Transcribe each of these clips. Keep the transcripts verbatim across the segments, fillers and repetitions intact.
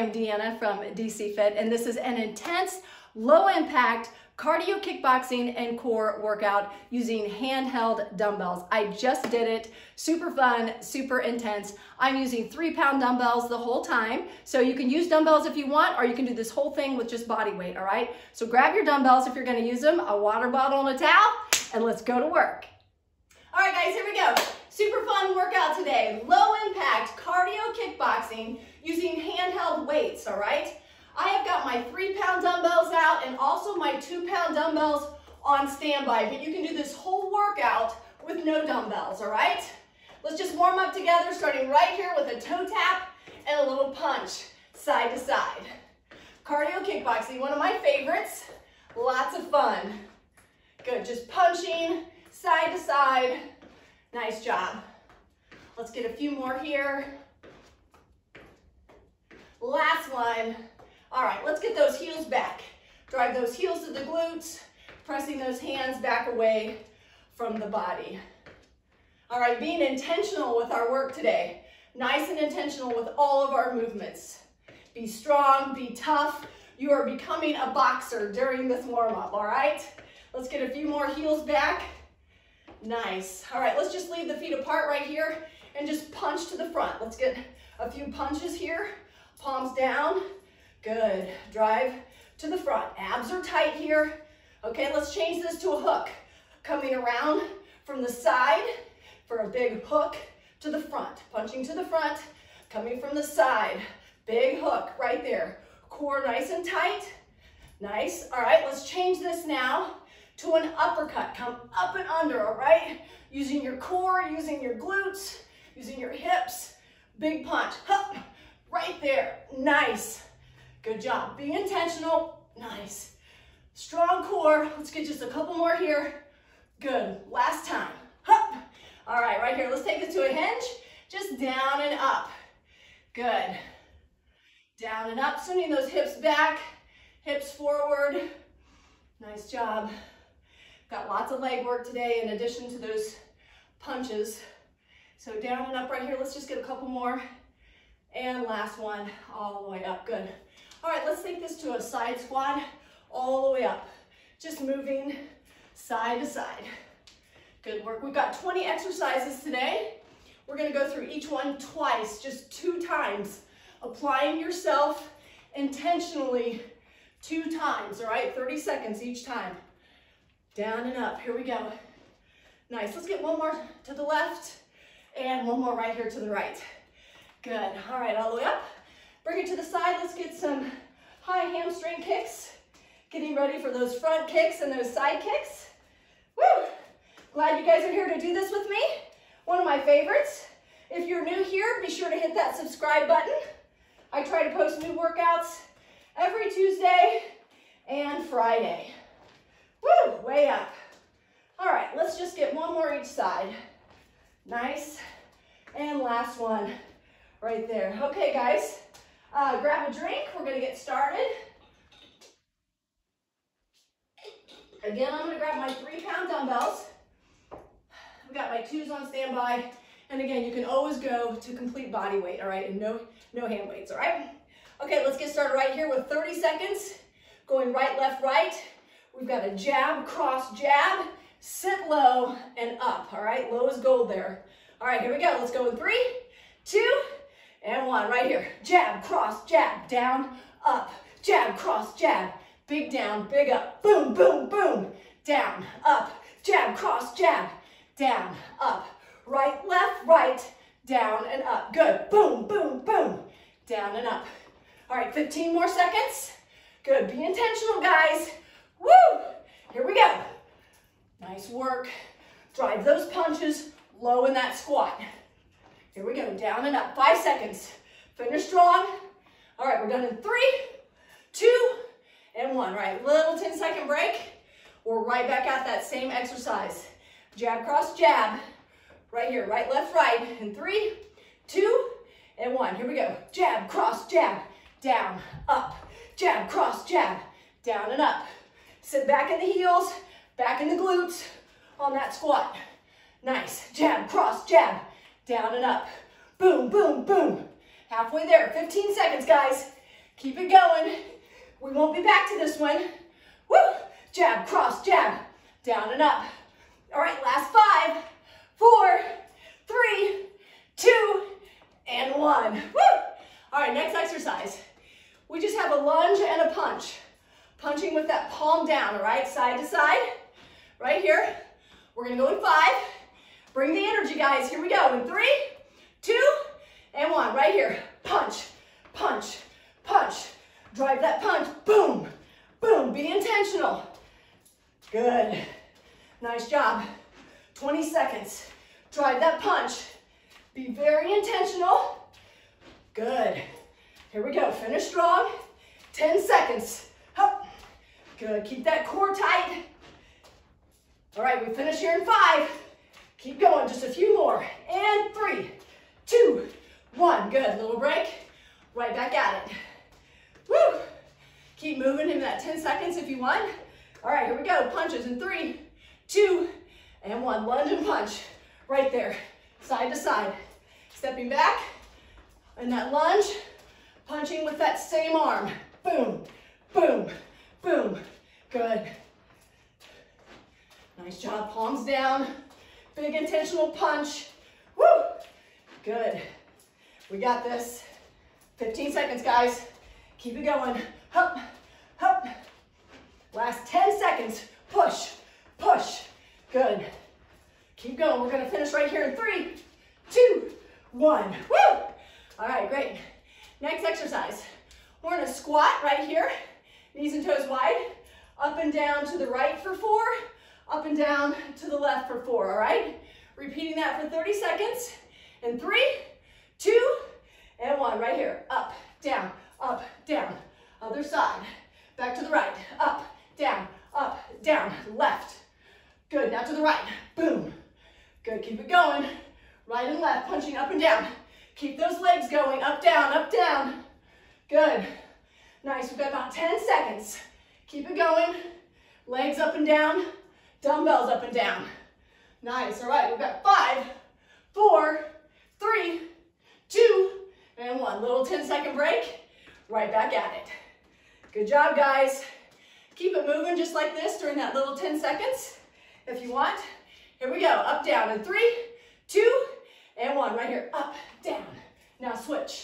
am Deanna from D C Fitt, and this is an intense, low-impact cardio kickboxing and core workout using handheld dumbbells. I just did it. Super fun, super intense. I'm using three-pound dumbbells the whole time, so you can use dumbbells if you want, or you can do this whole thing with just body weight, all right? So grab your dumbbells if you're gonna use them, a water bottle and a towel, and let's go to work. All right, guys, here we go. Super fun workout today. Low-impact cardio kickboxing using handheld weights, all right? I have got my three-pound dumbbells out and also my two-pound dumbbells on standby, but you can do this whole workout with no dumbbells, all right? Let's just warm up together, starting right here with a toe tap and a little punch, side to side. Cardio kickboxing, one of my favorites. Lots of fun. Good, just punching side to side. Nice job. Let's get a few more here. Last one. All right, let's get those heels back. Drive those heels to the glutes, pressing those hands back away from the body. All right, being intentional with our work today. Nice and intentional with all of our movements. Be strong, be tough. You are becoming a boxer during this warm-up, all right? Let's get a few more heels back. Nice. All right, let's just leave the feet apart right here and just punch to the front. Let's get a few punches here. Palms down. Good. Drive to the front. Abs are tight here. Okay, let's change this to a hook. Coming around from the side for a big hook to the front. Punching to the front, coming from the side. Big hook right there. Core nice and tight. Nice. All right, let's change this now to an uppercut. Come up and under, all right? Using your core, using your glutes, using your hips. Big punch. Hup. Right there. Nice. Good job. Be intentional. Nice. Strong core. Let's get just a couple more here. Good. Last time. Hup. All right, right here. Let's take it to a hinge. Just down and up. Good. Down and up. Sending those hips back. Hips forward. Nice job. Got lots of leg work today in addition to those punches. So down and up right here. Let's just get a couple more. And last one, all the way up. Good. All right, let's take this to a side squat, all the way up. Just moving side to side. Good work. We've got twenty exercises today. We're gonna go through each one twice, just two times. Applying yourself intentionally two times, all right? thirty seconds each time. Down and up, here we go. Nice, let's get one more to the left and one more right here to the right. Good, all right, all the way up. Bring it to the side, let's get some high hamstring kicks. Getting ready for those front kicks and those side kicks. Woo! Glad you guys are here to do this with me. One of my favorites. If you're new here, be sure to hit that subscribe button. I try to post new workouts every Tuesday and Friday. Woo! Way up. All right, let's just get one more each side. Nice. And last one right there. Okay, guys. Uh, grab a drink, we're gonna get started. Again, I'm gonna grab my three pound dumbbells. I've got my twos on standby. And again, you can always go to complete body weight, all right? And no, no hand weights, all right? Okay, let's get started right here with thirty seconds. Going right, left, right. We've got a jab, cross, jab, sit low and up, all right? Low is gold there. All right, here we go. Let's go in three, two, and one, right here. Jab, cross, jab, down, up. Jab, cross, jab. Big down, big up. Boom, boom, boom. Down, up. Jab, cross, jab. Down, up. Right, left, right. Down and up. Good. Boom, boom, boom. Down and up. All right, fifteen more seconds. Good. Be intentional, guys. Woo! Here we go. Nice work. Drive those punches low in that squat. Here we go, down and up, five seconds. Finish strong. All right, we're done in three, two, and one. All right, little ten second break. We're right back at that same exercise. Jab, cross, jab. Right here, right, left, right. In three, two, and one. Here we go. Jab, cross, jab. Down, up. Jab, cross, jab. Down and up. Sit back in the heels, back in the glutes on that squat. Nice. Jab, cross, jab. Down and up. Boom, boom, boom. Halfway there. fifteen seconds, guys. Keep it going. We won't be back to this one. Woo! Jab, cross, jab, down and up. All right, last five, four, three, two, and one. Woo! All right, next exercise. We just have a lunge and a punch. Punching with that palm down, all right, side to side. Right here. We're gonna go in five. Bring the energy, guys. Here we go. In three, two, and one. Right here. Punch, punch, punch. Drive that punch. Boom, boom. Be intentional. Good. Nice job. twenty seconds. Drive that punch. Be very intentional. Good. Here we go. Finish strong. ten seconds. Hup. Good. Keep that core tight. All right, we finish here in five. Keep going. Just a few more. And three, two, one. Good. Little break. Right back at it. Woo. Keep moving in that ten seconds if you want. All right, here we go. Punches in three, two, and one. Lunge and punch. Right there. Side to side. Stepping back. And that lunge. Punching with that same arm. Boom, boom, boom. Good. Nice job. Palms down. Big intentional punch. Woo. Good. We got this. fifteen seconds, guys. Keep it going. Hup, hup. Last ten seconds. Push, push. Good. Keep going. We're going to finish right here in three, two, one. Woo! All right, great. Next exercise. We're in a squat right here. Knees and toes wide. Up and down to the right for four. Up and down to the left for four, all right? Repeating that for thirty seconds. In three, two, and one. Right here. Up, down, up, down. Other side. Back to the right. Up, down, up, down. Left. Good. Now to the right. Boom. Good. Keep it going. Right and left. Punching up and down. Keep those legs going. Up, down, up, down. Good. Nice. We've got about ten seconds. Keep it going. Legs up and down. Dumbbells up and down. Nice. All right. We've got five, four, three, two, and one. Little ten second break. Right back at it. Good job, guys. Keep it moving just like this during that little ten seconds if you want. Here we go. Up, down in three, two, and one. Right here. Up, down. Now switch.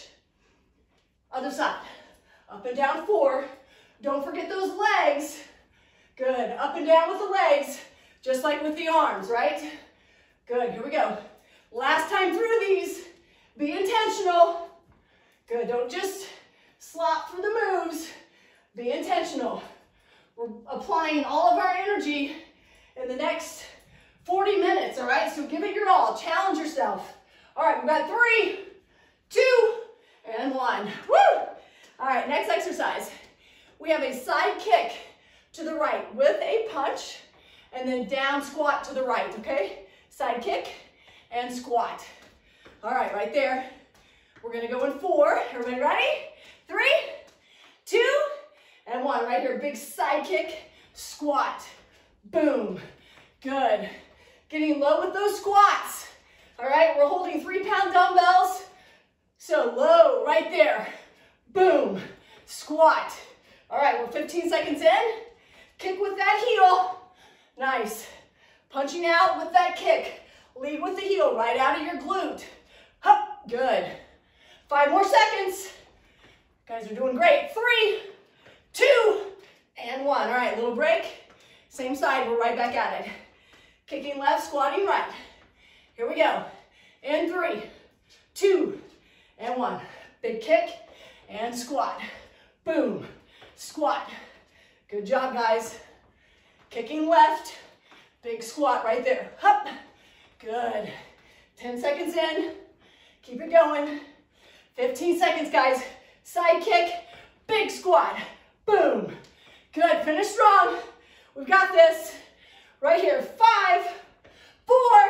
Other side. Up and down four. Don't forget those legs. Good. Up and down with the legs, just like with the arms, right? Good. Here we go. Last time through these. Be intentional. Good. Don't just slop through the moves. Be intentional. We're applying all of our energy in the next forty minutes, all right? So give it your all. Challenge yourself. All right, we've got three, two, and one. Woo! All right, next exercise. We have a side kick to the right with a punch, and then down squat to the right, okay? Side kick and squat. All right, right there. We're gonna go in four. Everybody ready? Three, two, and one. Right here, big side kick, squat. Boom. Good. Getting low with those squats. All right, we're holding three pound dumbbells. So low, right there. Boom. Squat. All right, we're fifteen seconds in. Kick with that heel. Nice. Punching out with that kick. Lead with the heel right out of your glute. Hup. Good. Five more seconds. Guys are doing great. Three, two, and one. All right, little break. Same side, we're right back at it. Kicking left, squatting right. Here we go. In three, two, and one. Big kick and squat. Boom. Squat. Good job, guys. Kicking left. Big squat right there. Hup. Good. ten seconds in. Keep it going. fifteen seconds, guys. Side kick. Big squat. Boom. Good. Finish strong. We've got this. Right here. Five, four,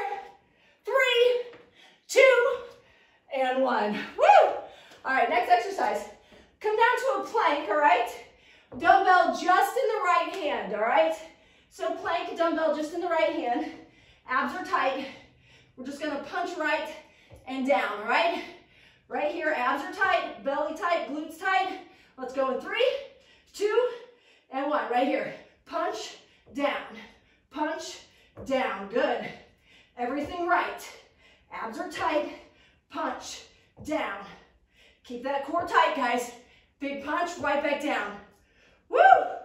three, two, and one. Woo! All right, next exercise. Come down to a plank, all right? Dumbbell just in the right hand, all right? So plank, dumbbell just in the right hand. Abs are tight. We're just gonna punch right and down, all right? Right here, abs are tight, belly tight, glutes tight. Let's go in three, two, and one. Right here. Punch, down, punch, down. Good. Everything right. Abs are tight. Punch, down. Keep that core tight, guys. Big punch, right back down. Woo!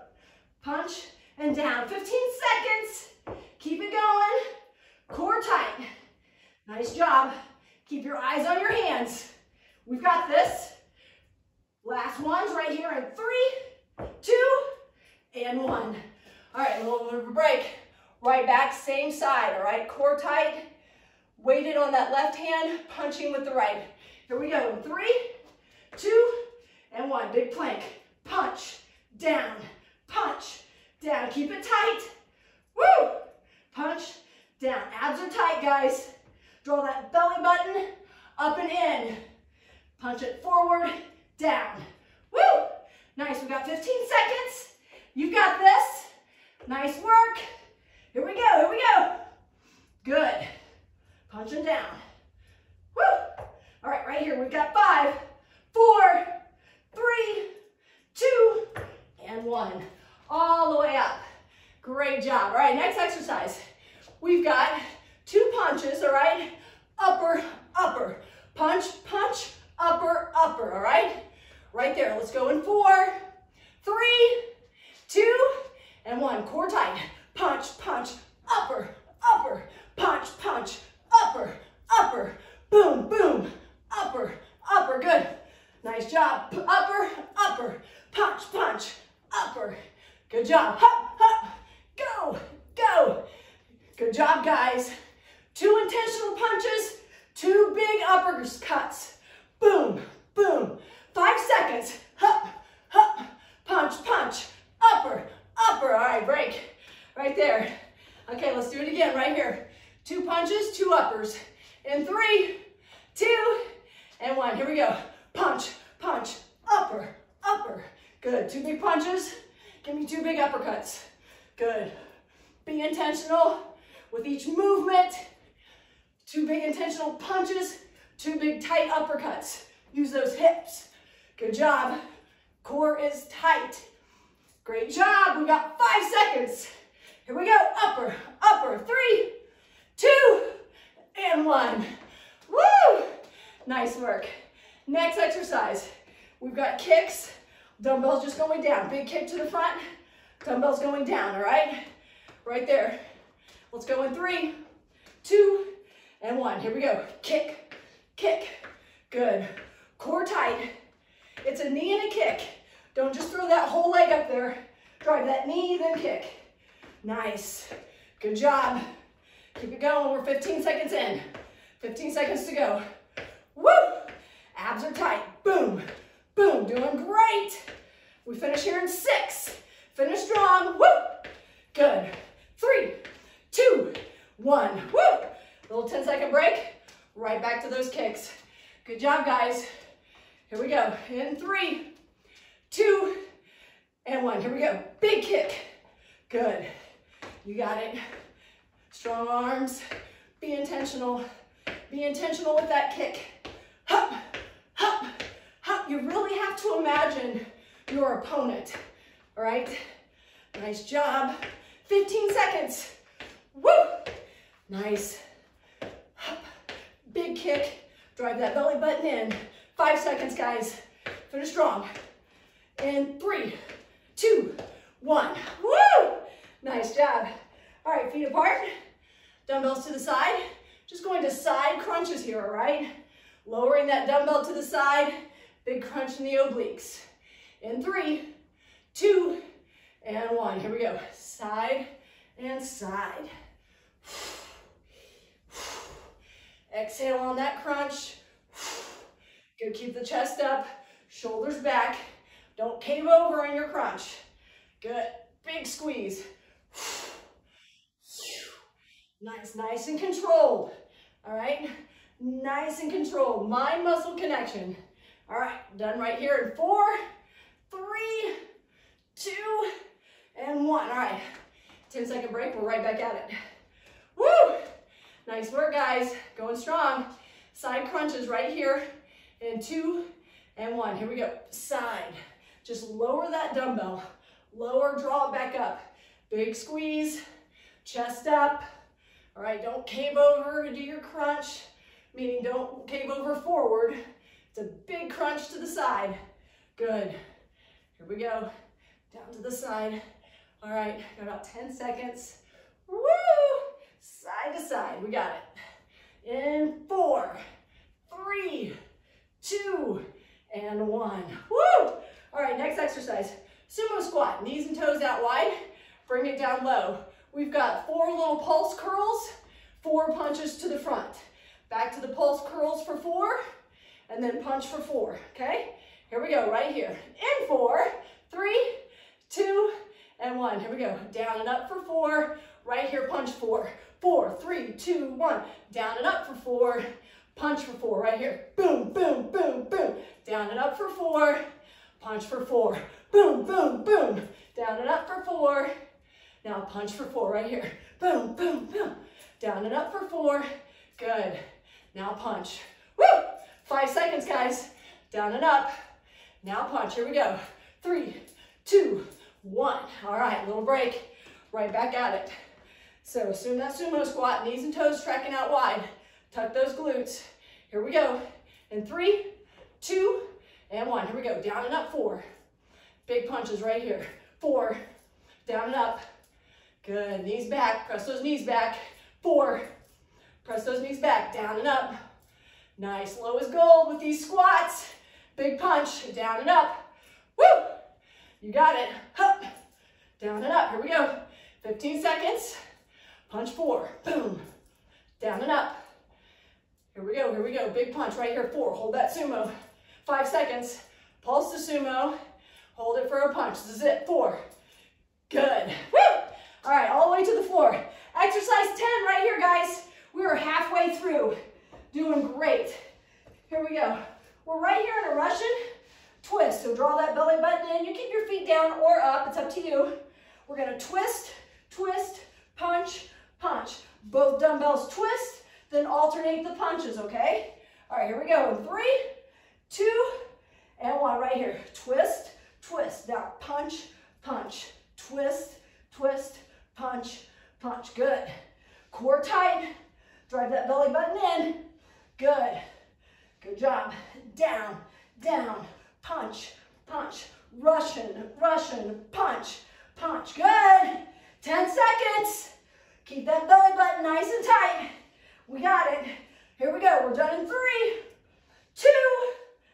Punch and down. fifteen seconds. Keep it going. Core tight. Nice job. Keep your eyes on your hands. We've got this. Last ones right here in three, two, and one. All right, a little bit of a break. Right back, same side, all right? Core tight. Weighted on that left hand, punching with the right. Here we go. In three, two, and one. Big plank. Punch, down, punch, down. Keep it tight. Woo! Punch, down. Abs are tight, guys. Draw that belly button up and in. Punch it forward, down. Woo! Nice, we got fifteen seconds. You got this. Nice work. Here we go, here we go. Good. Punching down. Woo! All right, right here, we've got five, four, three, two, and one. All the way up. Great job. All right, next exercise. We've got two punches, all right? Upper, upper. Punch, punch, upper, upper, all right? Right there. Let's go in four, three, two, and one. Core tight. Punch, punch, upper, upper. Punch, punch, upper, upper. Boom, boom, upper, upper. Good. Nice job. Upper, upper. Punch, punch, upper. Good job. Hup, hup. Go, go. Good job, guys. Two intentional punches, two big upper cuts. Boom, boom. Five seconds. Hup, hup. Punch, punch. Upper, upper. All right, break. Right there. Okay, let's do it again right here. Two punches, two uppers. In three, two, and one. Here we go. Punch, punch, upper, upper. Good. Two big punches. Give me two big uppercuts. Good. Be intentional with each movement. Two big intentional punches, two big tight uppercuts. Use those hips. Good job. Core is tight. Great job. We got five seconds. Here we go. Upper, upper. Three, two, and one. Woo! Nice work. Next exercise. We've got kicks. Dumbbells just going down. Big kick to the front. Dumbbells going down, all right? Right there. Let's go in three, two, and one. Here we go. Kick, kick. Good. Core tight. It's a knee and a kick. Don't just throw that whole leg up there. Drive that knee, then kick. Nice. Good job. Keep it going. We're fifteen seconds in. fifteen seconds to go. Woo! Abs are tight. Boom, boom. Doing great. We finish here in six. Finish strong. Woo! Good. Three, two, one. Woo! Little ten second break. Right back to those kicks. Good job, guys. Here we go. In three, two, and one. Here we go. Big kick. Good. You got it. Strong arms. Be intentional. Be intentional with that kick. Hup, hup, hup. You really have to imagine your opponent. All right? Nice job. fifteen seconds. Woo! Nice. Hup. Big kick. Drive that belly button in. Five seconds, guys. Finish strong. In three, two, one. Woo! Nice job. All right, feet apart. Dumbbells to the side. Just going to side crunches here, all right? Lowering that dumbbell to the side. Big crunch in the obliques. In three, two, and one. Here we go. Side and side. Exhale on that crunch. Good, keep the chest up, shoulders back. Don't cave over in your crunch. Good, big squeeze. Nice, nice and controlled. All right, nice and controlled. Mind-muscle connection. All right, done right here in four, three, two, and one. All right, ten second break, we're right back at it. Woo! Nice work, guys. Going strong. Side crunches right here in two and one. Here we go. Side, Just lower that dumbbell. Lower, draw it back up. Big squeeze, chest up. All right, don't cave over and do your crunch, meaning don't cave over forward. It's a big crunch to the side. Good. Here we go. Down to the side. All right, got about ten seconds. Woo! Side to side, we got it. In four, three, two, and one. Woo! All right, next exercise. Sumo squat, knees and toes out wide. Bring it down low. We've got four little pulse curls, four punches to the front. Back to the pulse curls for four, and then punch for four, okay? Here we go, right here. In four, three, two, and one. Here we go. Down and up for four. Right here, punch four. Four, three, two, one. Down and up for four. Punch for four. Right here. Boom, boom, boom, boom. Down and up for four. Punch for four. Boom, boom, boom. Down and up for four. Now punch for four right here. Boom, boom, boom. Down and up for four. Good. Now punch. Woo! Five seconds, guys. Down and up. Now punch. Here we go. Three, two, one. All right, little break. Right back at it. So assume that sumo squat, knees and toes tracking out wide. Tuck those glutes. Here we go. In three, two, and one. Here we go. Down and up, four. Big punches right here. Four. Down and up. Good. Knees back. Press those knees back. Four. Press those knees back. Down and up. Nice. Low as gold with these squats. Big punch. Down and up. Woo! You got it. Hup. Down and up. Here we go. fifteen seconds. Punch four. Boom. Down and up. Here we go. Here we go. Big punch right here. Four. Hold that sumo. Five seconds. Pulse the sumo. Hold it for a punch. This is it. Four. Good. Woo! All right, all the way to the floor. Exercise ten right here, guys. We are halfway through. Doing great. Here we go. We're right here in a Russian twist. So draw that belly button in. You keep your feet down or up. It's up to you. We're going to twist, twist, punch, punch. Both dumbbells twist, then alternate the punches, okay? All right, here we go. In three, two, and one. Right here. Twist, twist. Now punch, punch. Twist, twist, punch, punch. Good. Core tight. Drive that belly button in. Good. Good job. Down, down, punch, punch. Russian, Russian, punch, punch. Good. ten seconds. Keep that belly button nice and tight. We got it. Here we go. We're done in three, two,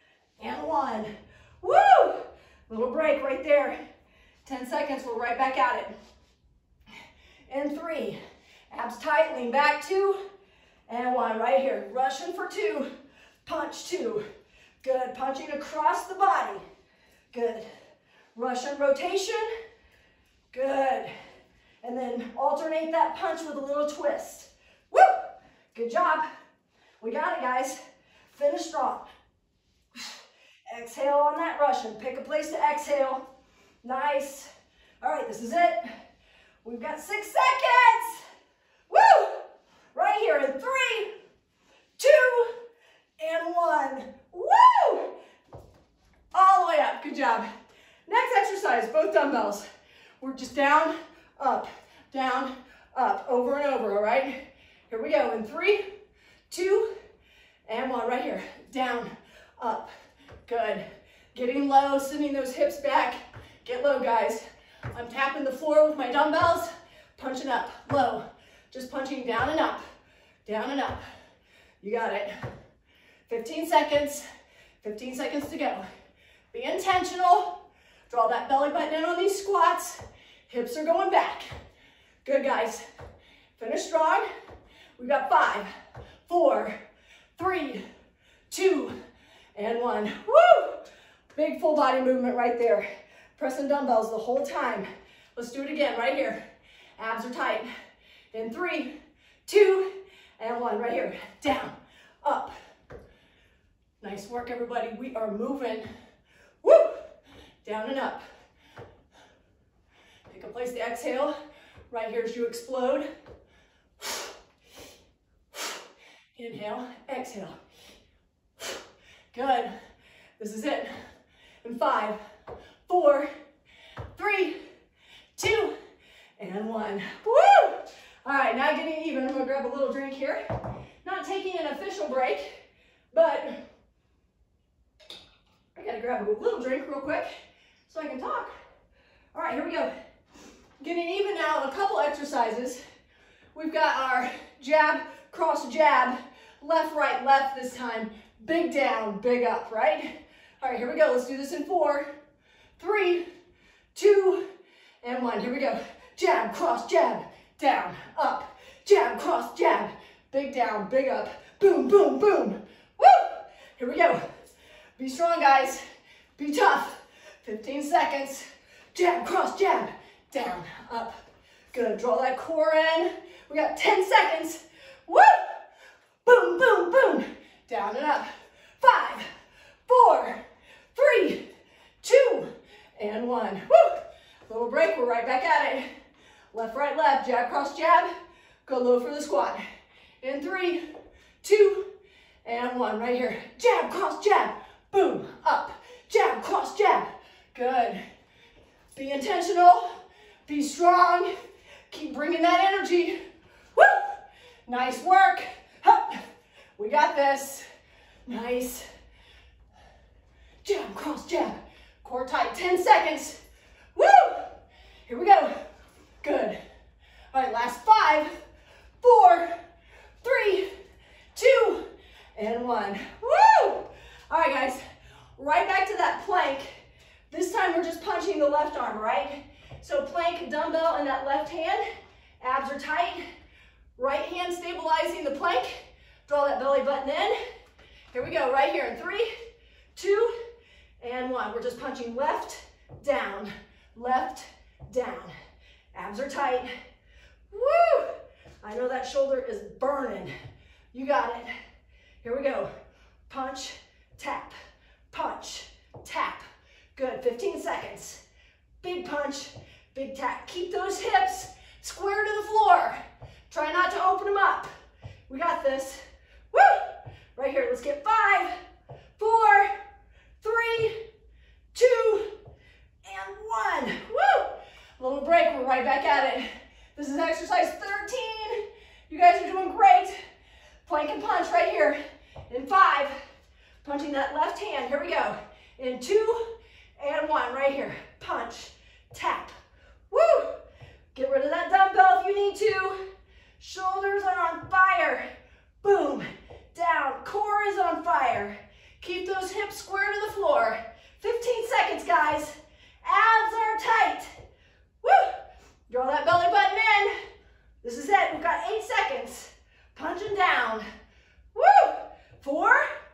and one. Woo! Little break right there. ten seconds. We're right back at it. In three. Abs tight. Lean back. Two. And one. Right here. Russian for two. Punch two. Good. Punching across the body. Good. Russian rotation. Good. And then alternate that punch with a little twist. Woo! Good job. We got it, guys. Finish strong. Exhale on that Russian. Pick a place to exhale. Nice. All right, this is it. We've got six seconds. Woo! Right here in three, two, and one. Woo! All the way up. Good job. Next exercise, both dumbbells. We're just down, up, down, up, over and over, all right? Here we go in three, two, and one. Right here. Down, up. Good. Getting low, sending those hips back. Get low, guys. I'm tapping the floor with my dumbbells, punching up, low. Just punching down and up, down and up. You got it. fifteen seconds, fifteen seconds to go. Be intentional. Draw that belly button in on these squats. Hips are going back. Good, guys. Finish strong. We've got five, four, three, two, and one. Woo! Big full body movement right there. Pressing dumbbells the whole time. Let's do it again right here. Abs are tight. In three, two, and one. Right here. Down, up. Nice work, everybody. We are moving. Woo! Down and up. Pick a place to exhale. Right here as you explode. Inhale, exhale. Good. This is it. In five, four, three, two, and one. Woo! All right, now getting even. I'm gonna grab a little drink here. Not taking an official break, but I gotta grab a little drink real quick so I can talk. All right, here we go. Getting even now in a couple exercises. We've got our jab, cross jab, left, right, left this time. Big down, big up, right? All right, here we go. Let's do this in four, three, two, and one. Here we go. Jab, cross, jab, down, up. Jab, cross, jab, big down, big up. Boom, boom, boom. Woo! Here we go. Be strong, guys. Be tough. fifteen seconds. Jab, cross, jab, down, up. Good. Draw that core in. We got ten seconds. Woo! Boom, boom, boom. Down and up. Five, four, three, two, and one. Woo! Little break. We're right back at it. Left, right, left. Jab, cross, jab. Go low for the squat. In three, two, and one. Right here. Jab, cross, jab. Boom. Up. Jab, cross, jab. Good. Be intentional. Be strong. Keep bringing that energy. Woo! Nice work. Hup. We got this. Nice. Jab, cross, jab. Core tight. ten seconds. Woo! Here we go. Good. All right, last five, four, three, two, and one. Woo! All right, guys. Right back to that plank. This time we're just punching the left arm, right? So plank, dumbbell in that left hand. Abs are tight. Right hand stabilizing the plank. Draw that belly button in. Here we go, right here in three, two, and one. We're just punching left, down, left, down. Abs are tight. Woo! I know that shoulder is burning. You got it. Here we go. Punch, tap, punch, tap. Good, fifteen seconds. Big punch, big tap. Keep those hips square to the floor. Try not to open them up. We got this. Woo! Right here, let's get five, four, three, two, and one. Woo! A little break, we're right back at it. This is exercise thirteen. You guys are doing great. Plank and punch right here. In five, punching that left hand. Here we go. In two, and one, right here. Punch, tap. Woo! Get rid of that dumbbell if you need to. Shoulders are on fire. Boom. Down. Core is on fire. Keep those hips square to the floor. fifteen seconds, guys. Abs are tight. Woo! Draw that belly button in. This is it. We've got eight seconds. Punching down. Woo! Four,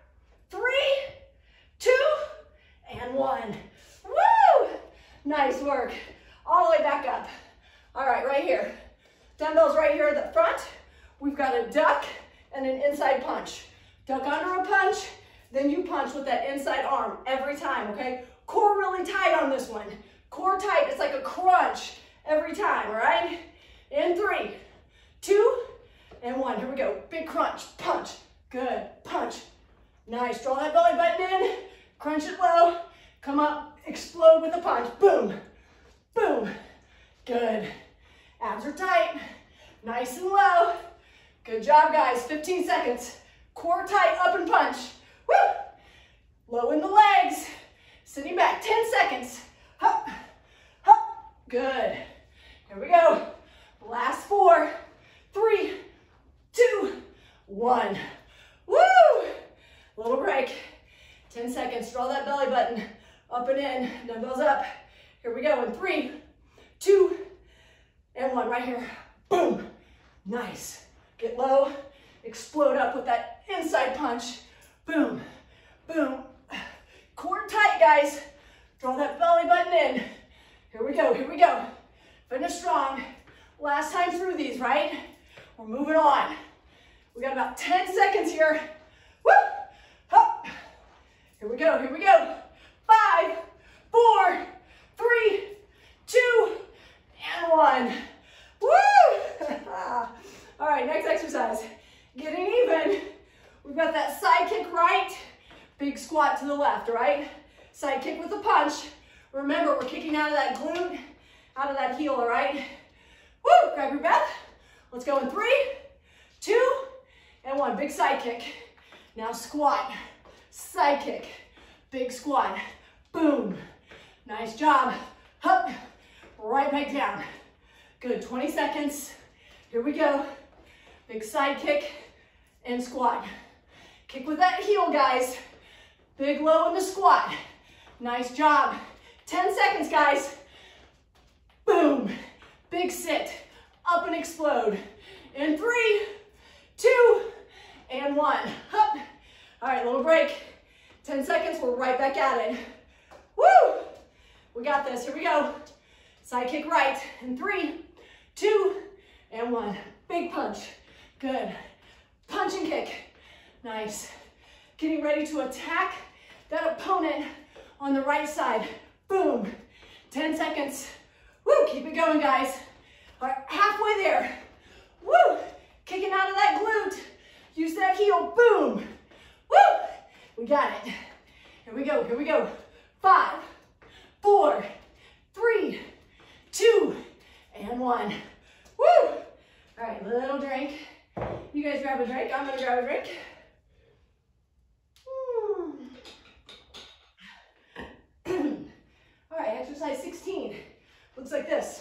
three, two, and one. Woo! Nice work. All the way back up. All right, right here. Dumbbells right here at the front. We've got a duck and an inside punch. Duck under a punch, then you punch with that inside arm every time, okay? Core really tight on this one. Core tight, it's like a crunch every time, all right? In three, two, and one. Here we go. Big crunch, punch. Good, punch. Nice, draw that belly button in, crunch it low, come up, explode with a punch. Boom, boom. Good. Abs are tight, nice and low. Good job, guys. fifteen seconds. Core tight, up and punch. Woo! Low in the legs. Sitting back, ten seconds. Hup, hup. Good. Here we go. Last four, three, two, one. Woo! Little break. ten seconds. Draw that belly button up and in. Dumbbells up. Here we go in three, two, and one. Right here. Boom. Nice. Get low. Explode up with that inside punch. Boom. Boom. Core tight, guys. Draw that belly button in. Here we go. Here we go. Finish strong. Last time through these, right? We're moving on. We got about ten seconds here. Woo! Hup. Here we go. Here we go. Five, four, three, two, and one. Woo! All right, next exercise. Getting even. We've got that side kick right, big squat to the left, all right? Side kick with a punch. Remember, we're kicking out of that glute, out of that heel, all right? Woo, grab your breath. Let's go in three, two, and one. Big side kick. Now squat, side kick, big squat, boom. Nice job. Up, right back down. Good, twenty seconds. Here we go. Big side kick and squat. Kick with that heel, guys. Big low in the squat. Nice job. ten seconds, guys. Boom. Big sit. Up and explode. In three, two, and one. Up. All right, little break. ten seconds, we're right back at it. Woo! We got this, here we go. Side kick right. In three, two, and one. Big punch. Good. Punch and kick. Nice. Getting ready to attack that opponent on the right side. Boom. ten seconds. Woo, keep it going, guys. All right, halfway there. Woo, kicking out of that glute. Use that heel, boom. Woo, we got it. Here we go, here we go. Five, four, three, two, and one. Woo. All right, little drink. You guys grab a drink, I'm gonna grab a drink. All right, exercise sixteen. Looks like this.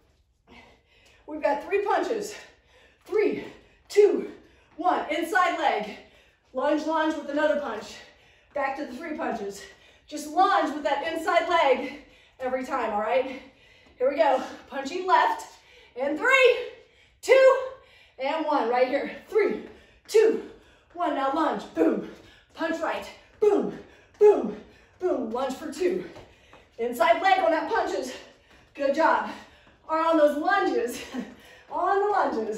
We've got three punches. Three, two, one. Inside leg. Lunge, lunge with another punch. Back to the three punches. Just lunge with that inside leg every time, all right? Here we go. Punching left. And three, two, and one. Right here. Three, two, one. Now lunge. Boom. Punch right. Boom, boom, boom. Lunge for two. Inside leg on that punches. Good job. Or on those lunges. On the lunges.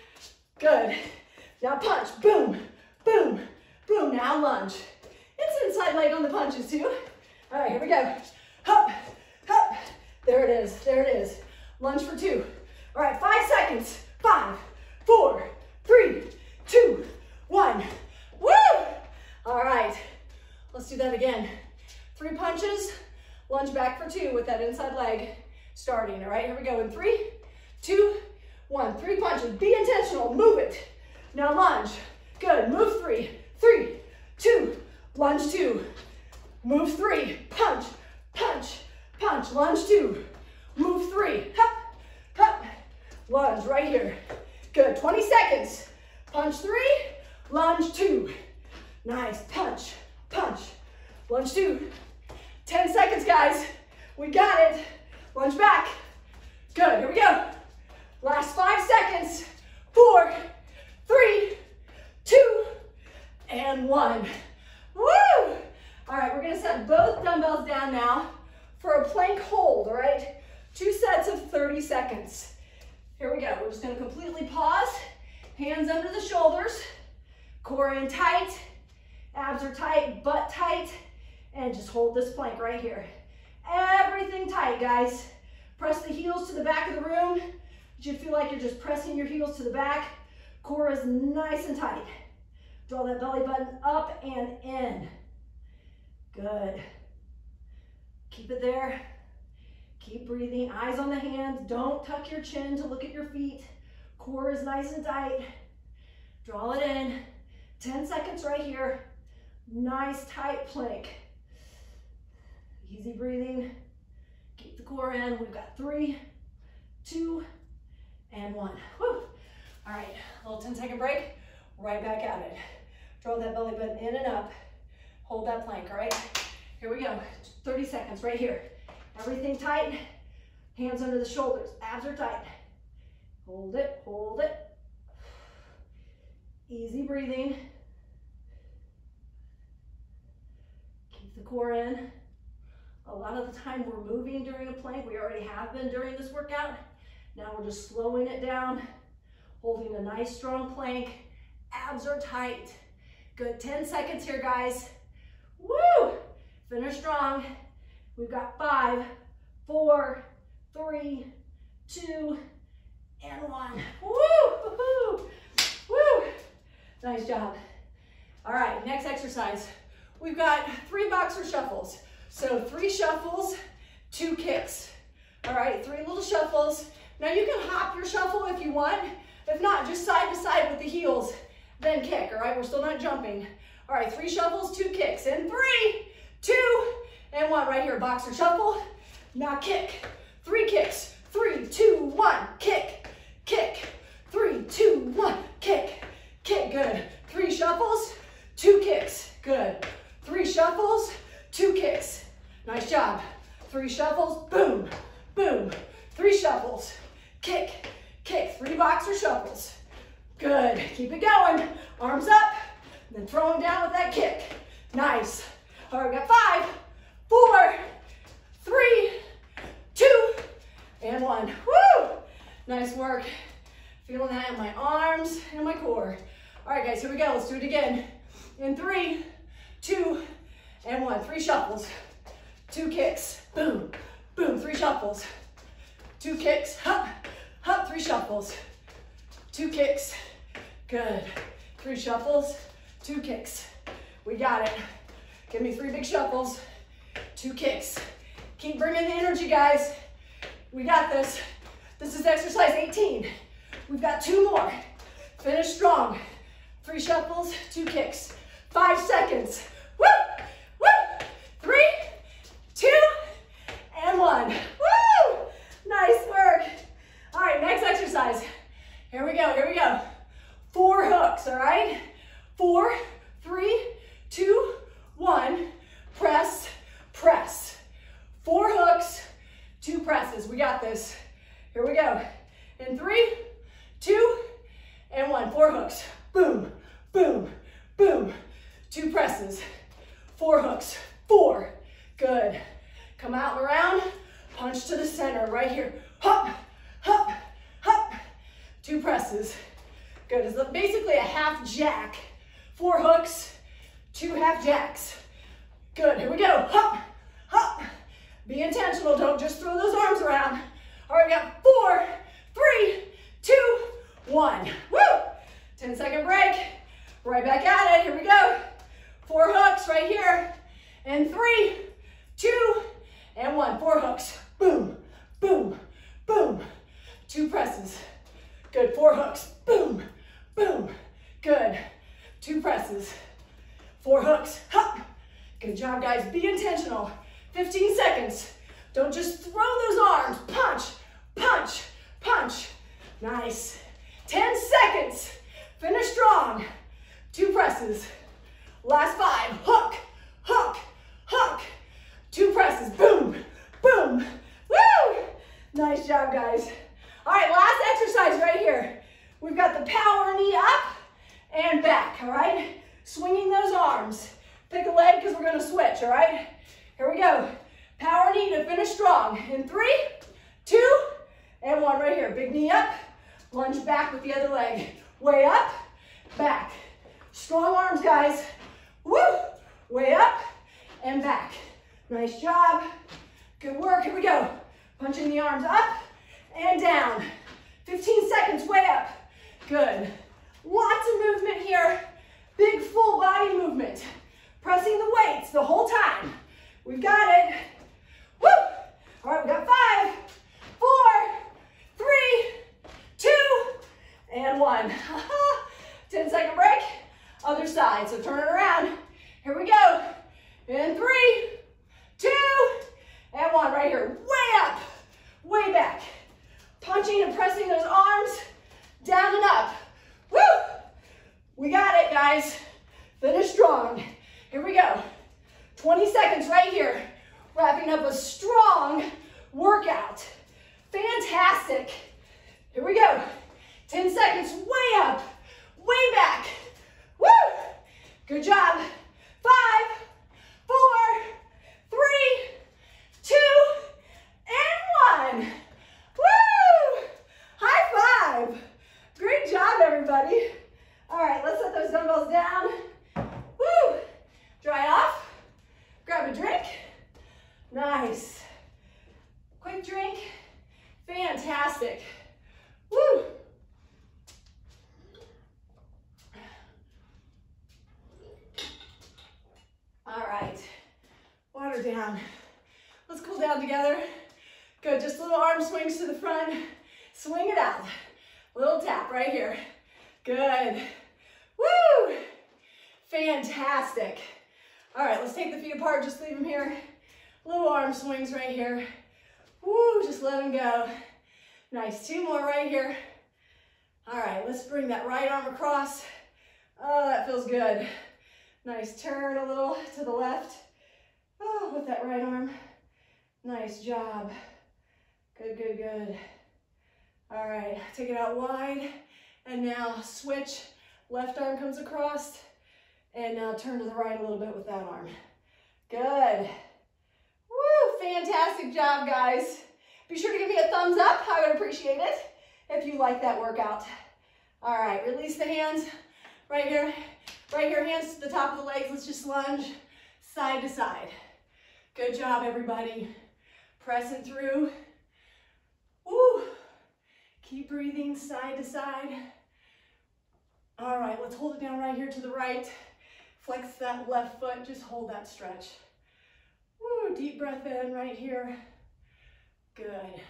Good. Now punch. Boom, boom, boom. Now lunge. It's inside leg on the punches too. All right, here we go. Hop, hop. There it is. There it is. Lunge for two. All right, five seconds. Five, four, three, two, one. Woo! All right. Let's do that again. Three punches. Lunge back for two with that inside leg starting. All right, here we go in three, two, one. Three punches. Be intentional. Move it. Now lunge. Good. Move three. Three, two, lunge two. Move three. Punch, punch, punch. Lunge two. Move three. Hop, hop. Lunge right here. Good. twenty seconds. Punch three. Lunge two. Nice. Punch, punch. Lunge two. ten seconds, guys. We got it. Lunge back. Good. Here we go. Last five seconds. Four, three, two, and one. Woo! All right, we're gonna set both dumbbells down now for a plank hold, all right? Two sets of thirty seconds. Here we go. We're just gonna completely pause. Hands under the shoulders. Core in tight. Abs are tight, butt tight. And just hold this plank right here. Everything tight, guys. Press the heels to the back of the room. You should feel like you're just pressing your heels to the back. Core is nice and tight. Draw that belly button up and in. Good. Keep it there. Keep breathing. Eyes on the hands. Don't tuck your chin to look at your feet. Core is nice and tight. Draw it in. ten seconds right here. Nice tight plank. Easy breathing. Keep the core in. We've got three, two, and one. Whew. All right, a little ten second break. Right back at it. Draw that belly button in and up. Hold that plank, all right? Here we go. thirty seconds right here. Everything tight. Hands under the shoulders. Abs are tight. Hold it, hold it. Easy breathing. Keep the core in. A lot of the time we're moving during a plank. We already have been during this workout. Now we're just slowing it down, holding a nice strong plank. Abs are tight. Good, ten seconds here, guys. Woo! Finish strong. We've got five, four, three, two, and one. Woo! Woo! Woo! Nice job. All right, next exercise. We've got three boxer shuffles. So three shuffles, two kicks. All right, three little shuffles. Now you can hop your shuffle if you want. If not, just side to side with the heels, then kick, all right? We're still not jumping. All right, three shuffles, two kicks. In three, two, and one. Right here, boxer shuffle, now kick. Three kicks, three, two, one, kick, kick. Three, two, one, kick, kick, good. Three shuffles, two kicks, good. Three shuffles, two kicks. Nice job. Three shuffles, boom, boom. Three shuffles, kick, kick. Three boxer shuffles. Good. Keep it going. Arms up, then throw them down with that kick. Nice. All right, we got five, four, three, two, and one. Woo! Nice work. Feeling that in my arms and my core. All right, guys, here we go. Let's do it again. In three, two, and one. Three shuffles, two kicks. Boom, boom. Three shuffles, two kicks. Hup, hup. Three shuffles, two kicks. Good. Three shuffles, two kicks. We got it. Give me three big shuffles, two kicks. Keep bringing the energy, guys. We got this. This is exercise eighteen. We've got two more. Finish strong. Three shuffles, two kicks. Five seconds. Woo! Woo! Three, two, and one. Woo! Nice work. All right, next exercise. Here we go, here we go. Four hooks, all right? Four, three, two, one. Press, press. Four hooks, two presses. We got this. Here we go. In three, two, and one. Four hooks. Boom, boom, boom. Two presses. Four hooks. Four. Good. Come out and around. Punch to the center right here. Hop, hop, hop. Two presses. Good. It's basically a half jack. Four hooks, two half jacks. Good. Here we go. Hop, hop. Be intentional. Don't just throw those arms around. All right, we got four, three, two, one. Woo! ten second break. Right back at it. Here we go. Four hooks right here. And three, two, and one. Four hooks. Boom, boom, boom. Two presses. Good. Four hooks. Boom, boom. Good. Two presses. Four hooks. Hop. Good job, guys. Be intentional. fifteen seconds. Don't just throw those arms. Punch, punch, punch. Nice. ten seconds. Finish strong. Two presses. Last five. Hook, hook, hook. Two presses. Boom, boom. Woo! Nice job, guys. All right, last exercise right here. We've got the power knee up and back, all right? Swinging those arms. Pick a leg because we're going to switch, all right? Here we go. Power knee to finish strong. In three, two, and one right here. Big knee up. Lunge back with the other leg. Way up, back. Strong arms, guys. Woo! Way up and back. Nice job. Good work. Here we go. Punching the arms up and down. fifteen seconds, way up. Good. Lots of movement here. Big full body movement. Pressing the weights the whole time. We've got it. Woo! All right, we got five, four, three, two, and one. ten second break. Other side, so turn it around. Here we go. In three, two, and one. Right here. Way up, way back. Punching and pressing those arms down and up. Woo! We got it, guys. Finish strong. Here we go. twenty seconds right here. Wrapping up a strong workout. Fantastic. Here we go. ten seconds, way up, way back. Woo! Good job. Five, four, three, two, and one. Woo! High five. Great job, everybody. All right, let's set those dumbbells down. Woo! Dry off. Grab a drink. Nice. Quick drink. Fantastic. Woo! All right. Water down. Let's cool heels down together. Good, just little arm swings to the front. Swing it out. Little tap right here. Good. Woo! Fantastic. All right, let's take the feet apart, just leave them here. Little arm swings right here. Woo, just let them go. Nice, two more right here. All right, let's bring that right arm across. Oh, that feels good. Nice, turn a little to the left. Oh, with that right arm. Nice job. Good, good, good. All right, take it out wide. And now switch. Left arm comes across. And now turn to the right a little bit with that arm. Good. Woo, fantastic job, guys. Be sure to give me a thumbs up. I would appreciate it if you like that workout. All right, release the hands right here. Right here, hands to the top of the legs. Let's just lunge side to side. Good job, everybody. Press it through. Woo. Keep breathing side to side. All right, let's hold it down right here to the right. Flex that left foot, just hold that stretch. Woo, deep breath in right here. Good.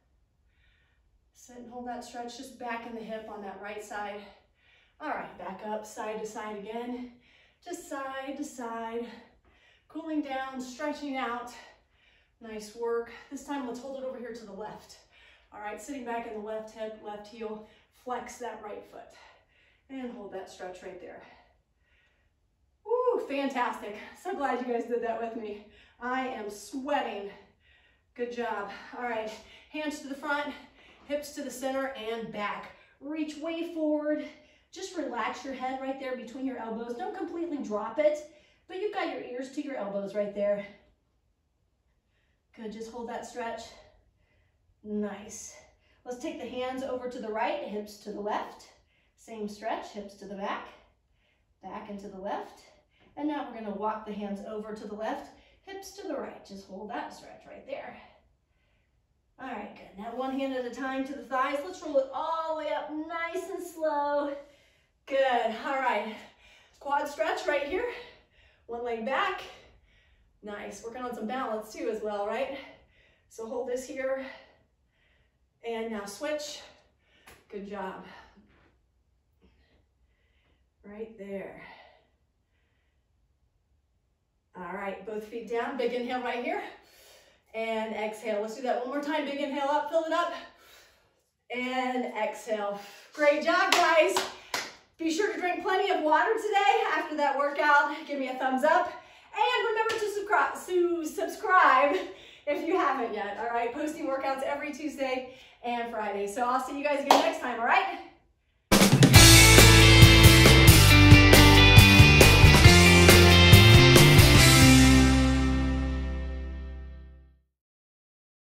Sit and hold that stretch, just back in the hip on that right side. All right, back up, side to side again. Just side to side. Cooling down, stretching out. Nice work. This time, let's hold it over here to the left. All right, sitting back in the left hip, left heel, flex that right foot. And hold that stretch right there. Woo, fantastic. So glad you guys did that with me. I am sweating. Good job. All right, hands to the front, hips to the center and back. Reach way forward. Just relax your head right there between your elbows. Don't completely drop it, but you've got your ears to your elbows right there. Good, just hold that stretch. Nice. Let's take the hands over to the right, hips to the left. Same stretch, hips to the back, back and to the left. And now we're gonna walk the hands over to the left, hips to the right. Just hold that stretch right there. All right, good. Now one hand at a time to the thighs. Let's roll it all the way up nice and slow. Good, all right. Quad stretch right here. One leg back. Nice, working on some balance too as well, right? So hold this here. And now switch. Good job. Right there. All right, both feet down. Big inhale right here. And exhale. Let's do that one more time. Big inhale up, fill it up. And exhale. Great job, guys. Be sure to drink plenty of water today after that workout. Give me a thumbs up. And remember to subscribe, to subscribe if you haven't yet, all right? Posting workouts every Tuesday and Friday. So I'll see you guys again next time, all right?